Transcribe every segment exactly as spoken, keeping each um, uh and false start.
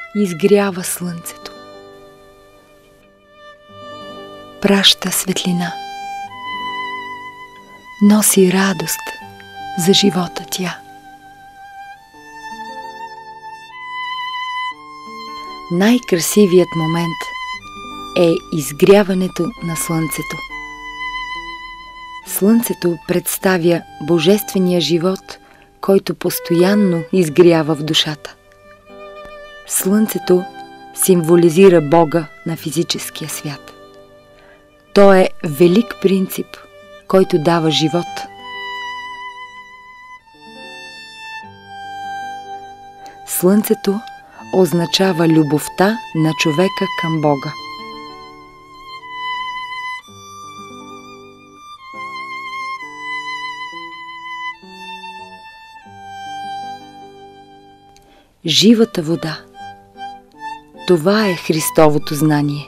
изгрява слънцето. Праща светлина. Носи радост за живота тя. Най-красивият момент е изгряването на слънцето. Слънцето представя божествения живот, който постоянно изгрява в душата. Слънцето символизира Бога на физическия свят. То е велик принцип, който дава живот. Слънцето означава любовта на човека към Бога. Живата вода. Това е Христовото знание.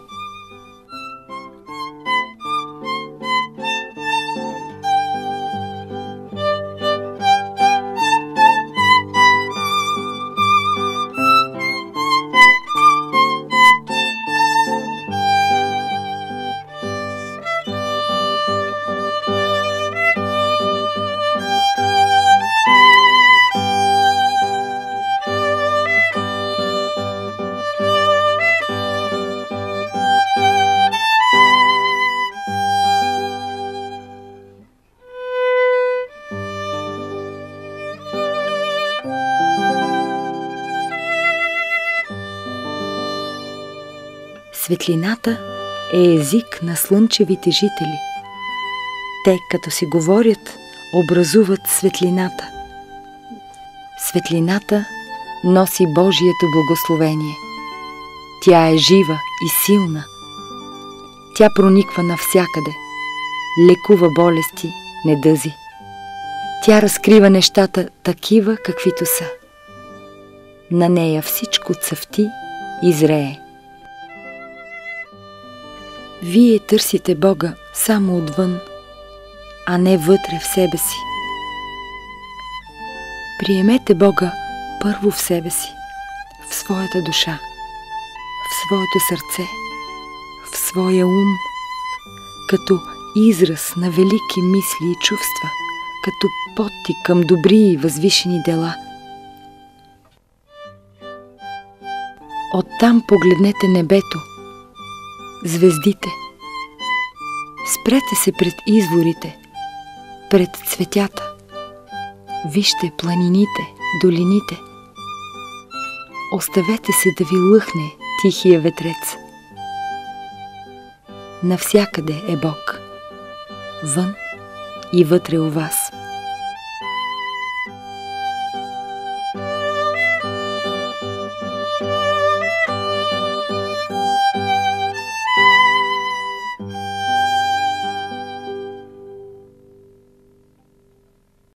Светлината е език на слънчевите жители. Те, като си говорят, образуват светлината. Светлината носи Божието благословение. Тя е жива и силна. Тя прониква навсякъде, лекува болести, недъзи. Тя разкрива нещата такива, каквито са. На нея всичко цъфти и зрее. Вие търсите Бога само отвън, а не вътре в себе си. Приемете Бога първо в себе си, в своята душа, в своето сърце, в своя ум, като израз на велики мисли и чувства, като подтик към добри и възвишени дела. Оттам погледнете небето, звездите. Спрете се пред изворите, пред цветята. Вижте планините, долините. Оставете се да ви лъхне тихия ветрец. Навсякъде е Бог, вън и вътре у вас.